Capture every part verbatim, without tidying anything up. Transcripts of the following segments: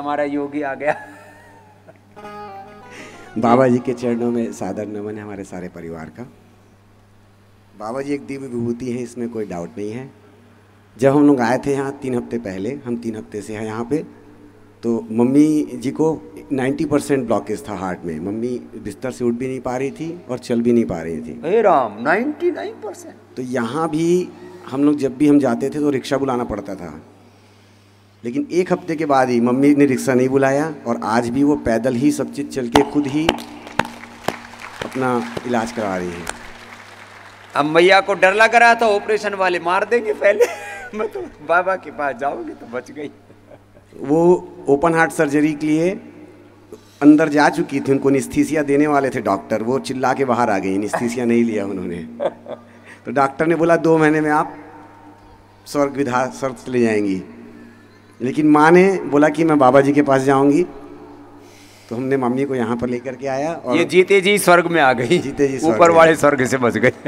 हमारा योगी आ गया। बाबा जी के चरणों में सादर नमन है हमारे सारे परिवार का। बाबा जी एक दिव्य विभूति है, इसमें कोई डाउट नहीं है। जब हम लोग आए थे यहाँ तीन हफ्ते पहले, हम तीन हफ्ते से हैं यहाँ पे, तो मम्मी जी को नब्बे परसेंट ब्लॉकेज था हार्ट में। मम्मी बिस्तर से उठ भी नहीं पा रही थी और चल भी नहीं पा रही थी। हे राम, निन्यानवे परसेंट। तो यहाँ भी हम लोग जब भी हम जाते थे तो रिक्शा बुलाना पड़ता था, लेकिन एक हफ्ते के बाद ही मम्मी ने रिक्शा नहीं बुलाया और आज भी वो पैदल ही सब चीज़ चल के खुद ही अपना इलाज करा रही है। अब मैया को डर लग रहा था ऑपरेशन वाले मार देंगे पहले, मैं तो बाबा के पास जाऊंगी तो बच गई। वो ओपन हार्ट सर्जरी के लिए अंदर जा चुकी थी, उनको एनेस्थीसिया देने वाले थे डॉक्टर, वो चिल्ला के बाहर आ गई, एनेस्थीसिया नहीं लिया उन्होंने। तो डॉक्टर ने बोला दो महीने में आप स्वर्ग विधा स्वर्ग चले जाएंगी, लेकिन माँ ने बोला कि मैं बाबा जी के पास जाऊंगी। तो हमने मम्मी को यहाँ पर लेकर के आया और ये जीते जी स्वर्ग में आ गई, जीते जी ऊपर वाले स्वर्ग से बच गए।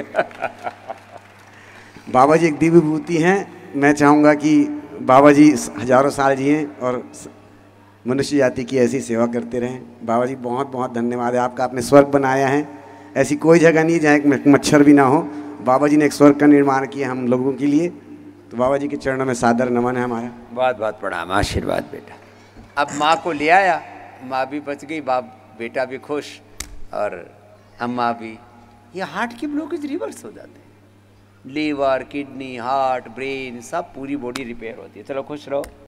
बाबा जी एक दिव्य विभूति हैं। मैं चाहूँगा कि बाबा जी हजारों साल जिएं और मनुष्य जाति की ऐसी सेवा करते रहें। बाबा जी बहुत बहुत धन्यवाद है आपका, आपने स्वर्ग बनाया है। ऐसी कोई जगह नहीं जहाँ एक मच्छर भी ना हो। बाबा जी ने एक स्वर्ग का निर्माण किया हम लोगों के लिए। तो बाबा जी के चरणों में सादर नमन है हमारा। बहुत बहुत प्रणाम, आशीर्वाद बेटा। अब माँ को ले आया, माँ भी बच गई, बाप बेटा भी खुश और अम्मा भी। ये हार्ट की ब्लॉकेज रिवर्स हो जाते हैं, लीवर, किडनी, हार्ट, ब्रेन, सब पूरी बॉडी रिपेयर होती है। चलो खुश रहो।